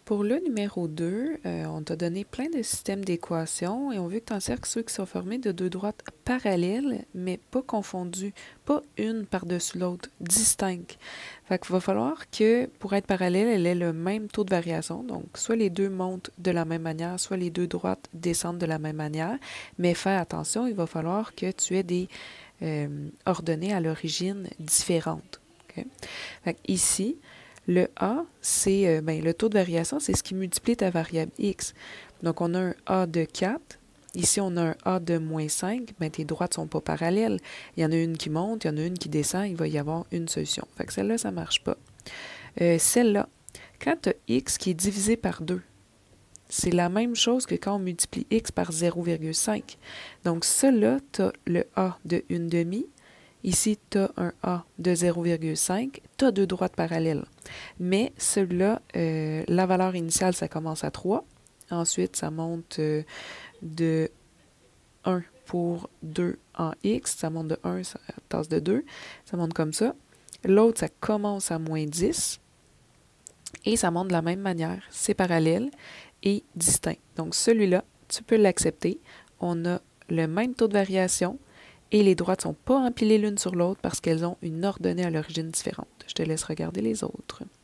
Pour le numéro 2, on t'a donné plein de systèmes d'équations et on veut que tu encercles ceux qui sont formés de deux droites parallèles, mais pas confondues, pas une par-dessus l'autre, distinctes. Fait qu'il va falloir que, pour être parallèle, elle ait le même taux de variation. Donc, soit les deux montent de la même manière, soit les deux droites descendent de la même manière. Mais fais attention, il va falloir que tu aies des ordonnées à l'origine différentes. Okay? Fait ici, le A, c'est le taux de variation, c'est ce qui multiplie ta variable x. Donc, on a un A de 4. Ici, on a un A de moins 5. Ben, tes droites ne sont pas parallèles. Il y en a une qui monte, il y en a une qui descend. Il va y avoir une solution. Fait que celle-là, ça ne marche pas. Celle-là, quand tu as x qui est divisé par 2, c'est la même chose que quand on multiplie x par 0,5. Donc, celle-là, tu as le A de 1/2. Ici, tu as un A de 0,5. Tu as deux droites parallèles. Mais celui-là, la valeur initiale, ça commence à 3. Ensuite, ça monte de 1 pour 2 en x. Ça monte de 1, ça tasse de 2. Ça monte comme ça. L'autre, ça commence à moins 10. Et ça monte de la même manière. C'est parallèle et distinct. Donc, celui-là, tu peux l'accepter. On a le même taux de variation. Et les droites ne sont pas empilées l'une sur l'autre parce qu'elles ont une ordonnée à l'origine différente. Je te laisse regarder les autres.